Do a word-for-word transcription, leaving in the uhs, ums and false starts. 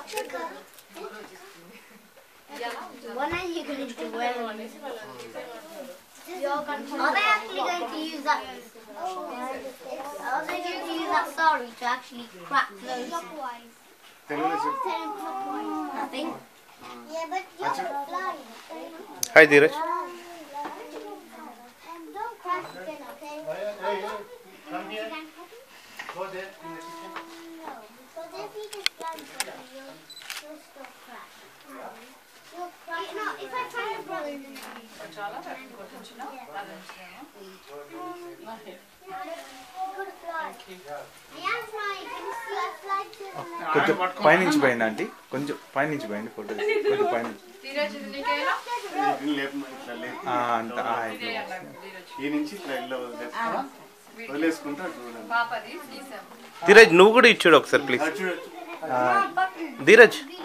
When are you going to do well? Are they actually going to use that? Are they going to use that story to actually crack those? Nothing. Yeah, but you're flying. Hi, Dheeraj. Don't crash again, okay? Come here. Go there in the kitchen. No, because if you just land something, you'll, you'll still crash. You'll crash. No, if I try to run in the కొంచెం పైనుంచి పోయింది aunty కొంచెం పైనుంచి పోయింది photo కొంచెం పైనుంచి అంత ధీరజ్ నువ్వు కూడా ఇచ్చాడు ఒకసారి ప్లీజ్ ధీరజ్